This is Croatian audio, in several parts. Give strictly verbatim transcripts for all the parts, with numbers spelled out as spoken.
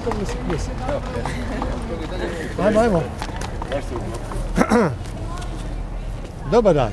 Ajmo, ajmo. Dobar dan.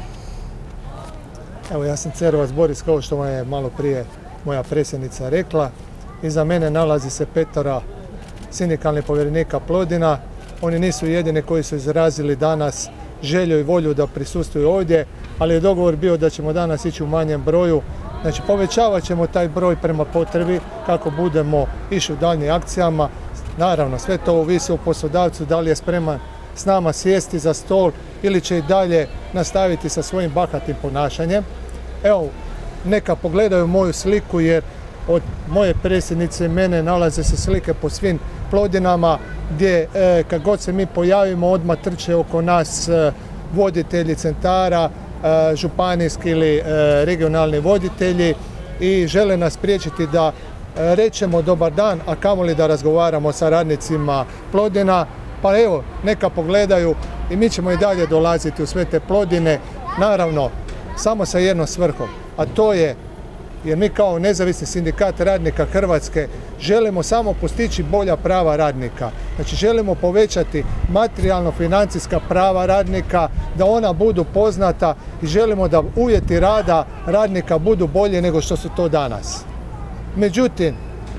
Evo, ja sam Cerovac Boris, kao što vam je malo prije moja predsjednica rekla. Iza mene nalazi se petora sindikalnih povjerenika Plodina. Oni nisu jedini koji su izrazili danas želju i volju da prisustvuju ovdje, ali je dogovor bio da ćemo danas ići u manjem broju. Znači, povećavat ćemo taj broj prema potrebi kako budemo išli u daljnjim akcijama. Naravno, sve to ovisi o poslodavcu, da li je spreman s nama sjesti za stol ili će i dalje nastaviti sa svojim bahatim ponašanjem. Evo, neka pogledaju moju sliku, jer od moje predsjednice i mene nalaze se slike po svim Plodinama, gdje e, kad god se mi pojavimo odmah trče oko nas e, voditelji centara, e, županijski ili e, regionalni voditelji i žele nas spriječiti da e, rečemo dobar dan, a kamoli da razgovaramo sa radnicima Plodina. Pa evo, neka pogledaju i mi ćemo i dalje dolaziti u sve te Plodine, naravno samo sa jednom svrhom, a to je, jer mi kao nezavisni sindikat radnika Hrvatske želimo samo postići bolja prava radnika. Znači, želimo povećati materijalno-financijska prava radnika, da ona budu poznata i želimo da uvjeti rada radnika budu bolje nego što su to danas. Međutim,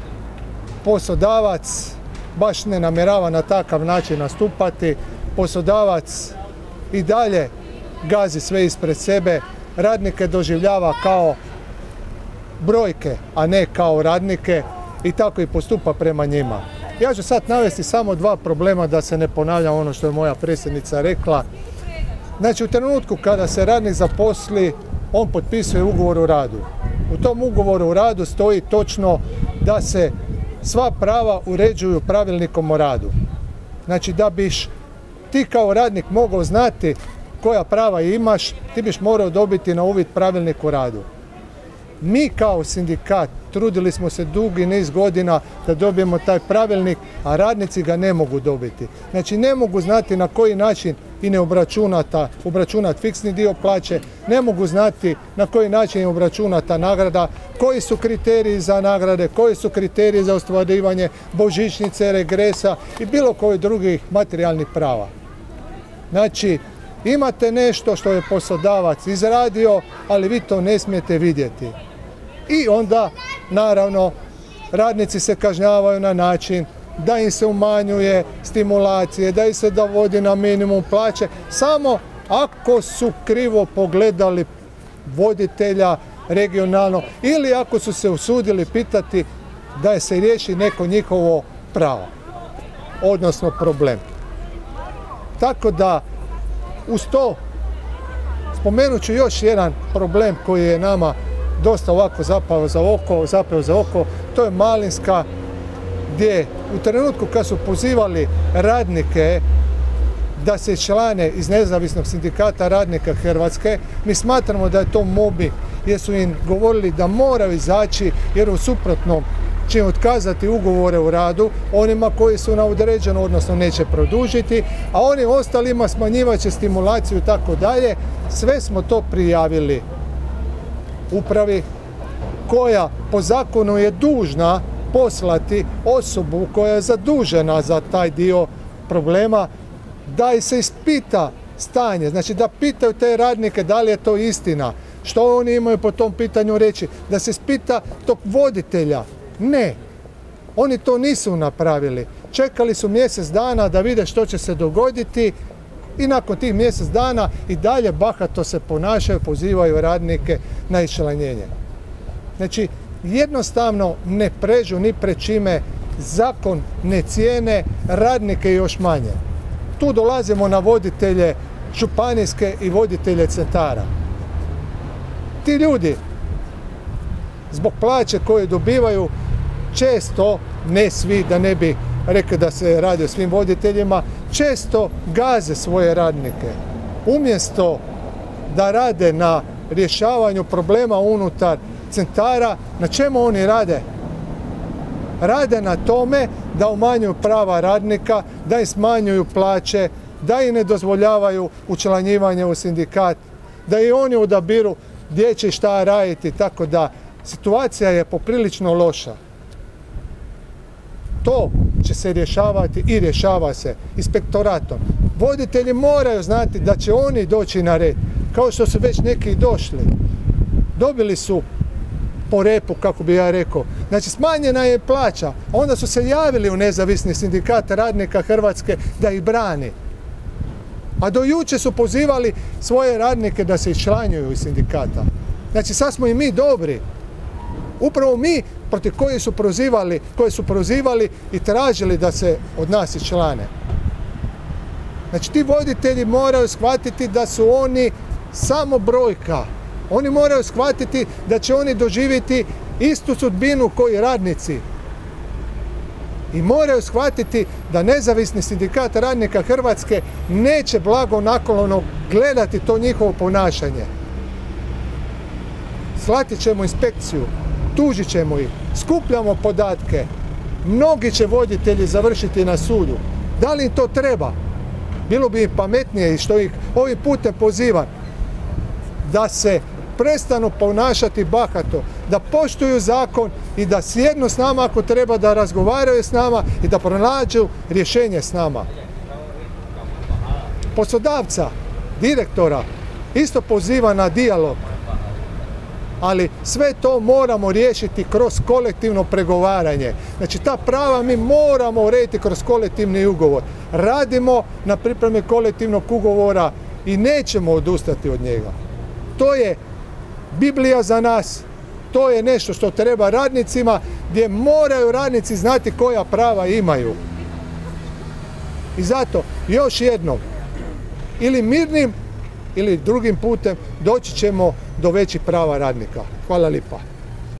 poslodavac baš ne namjerava na takav način nastupati. Poslodavac i dalje gazi sve ispred sebe, radnike doživljava kao brojke, a ne kao radnike, i tako i postupa prema njima. Ja ću sad navesti samo dva problema da se ne ponavljam ono što je moja predsjednica rekla. Znači, u trenutku kada se radnik zaposli, on potpisuje ugovor o radu. U tom ugovoru o radu stoji točno da se sva prava uređuju pravilnikom o radu. Znači, da biš ti kao radnik mogao znati koja prava imaš, ti biš morao dobiti na uvid pravilnik o radu. Mi kao sindikat trudili smo se dugi niz godina da dobijemo taj pravilnik, a radnici ga ne mogu dobiti. Znači, ne mogu znati na koji način i ne obračunata, obračunati fiksni dio plaće, ne mogu znati na koji način je obračunata nagrada, koji su kriteriji za nagrade, koji su kriteriji za ostvarivanje božićnice, regresa i bilo koji drugih materijalnih prava. Znači, imate nešto što je poslodavac izradio, ali vi to ne smijete vidjeti. I onda, naravno, radnici se kažnjavaju na način da im se umanjuje stimulacije, da im se dovodi na minimum plaće, samo ako su krivo pogledali voditelja regionalno ili ako su se usudili pitati da se riješi neko njihovo pravo, odnosno problem. Tako da, uz to, spomenut ću još jedan problem koji je nama dosta ovako zapao za oko, zapeo za oko, to je Malinska, gdje u trenutku kad su pozivali radnike da se člane iz nezavisnog sindikata radnika Hrvatske, mi smatramo da je to mobbing, jer su im govorili da moraju izaći, jer u suprotnom će otkazati ugovore o radu onima koji su na određeno, odnosno neće produžiti, a oni ostalima smanjivat će stimulaciju i tako dalje. Sve smo to prijavili upravi, koja po zakonu je dužna poslati osobu koja je zadužena za taj dio problema, da i se ispita stanje, znači da pitaju te radnike da li je to istina, što oni imaju po tom pitanju reći, da se ispita tog voditelja. Ne, oni to nisu napravili. Čekali su mjesec dana da vide što će se dogoditi i nakon tih mjesec dana i dalje bahato se ponašaju, pozivaju radnike na iščlanjenje. Znači, jednostavno ne pređu ni pred čime, zakon ne cijene, radnike još manje. Tu dolazimo na voditelje županijske i voditelje centara. Ti ljudi, zbog plaće koje dobivaju, često, ne svi, da ne bi rekli da se radi o svim voditeljima, često gaze svoje radnike. Umjesto da rade na rješavanju problema unutar centara, na čemu oni rade? Rade na tome da umanjuju prava radnika, da im smanjuju plaće, da im ne dozvoljavaju učlanjivanje u sindikat, da i oni odabiru gdje će šta raditi, tako da situacija je poprilično loša. To će se rješavati i rješava se inspektoratom. Voditelji moraju znati da će oni doći na red, kao što su već neki došli. Dobili su po repu, kako bi ja rekao. Znači, smanjena je plaća. Onda su se javili u Nezavisni sindikat radnika Hrvatske da ih brani. A do juče su pozivali svoje radnike da se iščlanjuju iz sindikata. Znači, sad smo i mi dobri. Upravo mi protiv koji su prozivali, koji su prozivali i tražili da se od nas iščlane. Znači, ti voditelji moraju shvatiti da su oni samo brojka. Oni moraju shvatiti da će oni doživjeti istu sudbinu koji radnici. I moraju shvatiti da Nezavisni sindikat radnika Hrvatske neće blagonaklono gledati to njihovo ponašanje. Slatit ćemo inspekciju, tužit ćemo ih, skupljamo podatke. Mnogi će voditelji završiti na sudu. Da li im to treba? Bilo bi im pametnije i što ih ovim putem pozivam da se prestanu ponašati bahato, da poštuju zakon i da sjednu s nama ako treba, da razgovaraju s nama i da pronađu rješenje s nama. Poslodavca, direktora, isto poziva na dijalog, ali sve to moramo riješiti kroz kolektivno pregovaranje. Znači, ta prava mi moramo urediti kroz kolektivni ugovor. Radimo na pripremi kolektivnog ugovora i nećemo odustati od njega. To je Biblija za nas, to je nešto što treba radnicima, gdje moraju radnici znati koja prava imaju. I zato, još jednom, ili mirnim ili drugim putem doći ćemo do većih prava radnika. Hvala lijepa.